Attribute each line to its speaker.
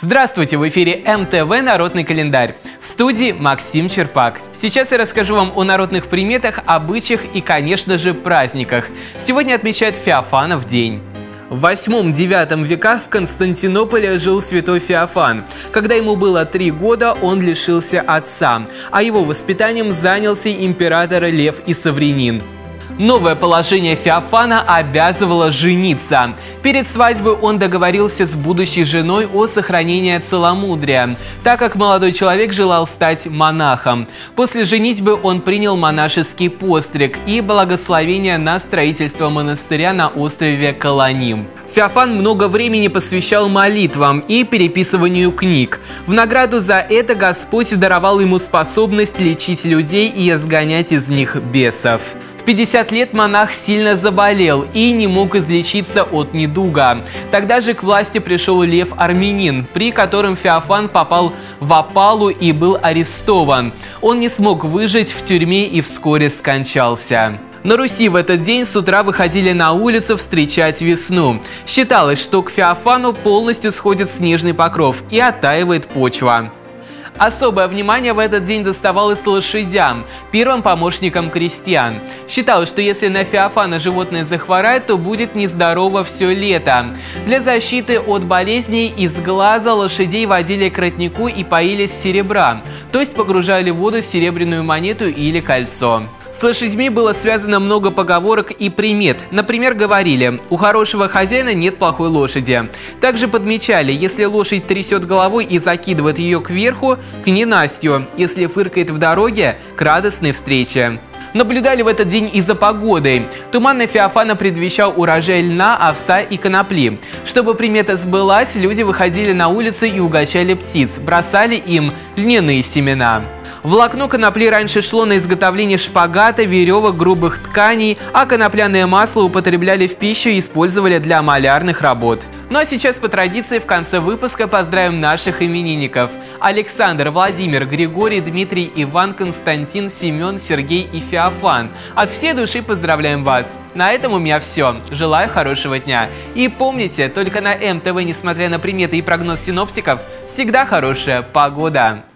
Speaker 1: Здравствуйте, в эфире МТВ «Народный календарь». В студии Максим Черпак. Сейчас я расскажу вам о народных приметах, обычаях и, конечно же, праздниках. Сегодня отмечают Феофанов день. В 8-9 веках в Константинополе жил святой Феофан. Когда ему было 3 года, он лишился отца, а его воспитанием занялся император Лев и Саврянин. Новое положение Феофана обязывало жениться. Перед свадьбой он договорился с будущей женой о сохранении целомудрия, так как молодой человек желал стать монахом. После женитьбы он принял монашеский постриг и благословение на строительство монастыря на острове Колоним. Феофан много времени посвящал молитвам и переписыванию книг. В награду за это Господь даровал ему способность лечить людей и изгонять из них бесов. В 50 лет монах сильно заболел и не мог излечиться от недуга. Тогда же к власти пришел Лев Армянин, при котором Феофан попал в опалу и был арестован. Он не смог выжить в тюрьме и вскоре скончался. На Руси в этот день с утра выходили на улицу встречать весну. Считалось, что к Феофану полностью сходит снежный покров и оттаивает почва. Особое внимание в этот день доставалось лошадям, первым помощникам крестьян. Считалось, что если на Феофана животное захворает, то будет нездорово все лето. Для защиты от болезней из глаза лошадей водили к роднику и поили с серебра, то есть погружали в воду серебряную монету или кольцо. С лошадьми было связано много поговорок и примет. Например, говорили: «У хорошего хозяина нет плохой лошади». Также подмечали: если лошадь трясет головой и закидывает ее кверху, к ненастью, если фыркает в дороге, к радостной встрече. Наблюдали в этот день и за погодой. Туман на Феофана предвещал урожай льна, овса и конопли. Чтобы примета сбылась, люди выходили на улицы и угощали птиц, бросали им льняные семена. Волокно конопли раньше шло на изготовление шпагата, веревок, грубых тканей, а конопляное масло употребляли в пищу и использовали для малярных работ. Ну а сейчас по традиции в конце выпуска поздравим наших именинников: Александр, Владимир, Григорий, Дмитрий, Иван, Константин, Семен, Сергей и Феофан. От всей души поздравляем вас! На этом у меня все. Желаю хорошего дня. И помните, только на МТВ, несмотря на приметы и прогноз синоптиков, всегда хорошая погода.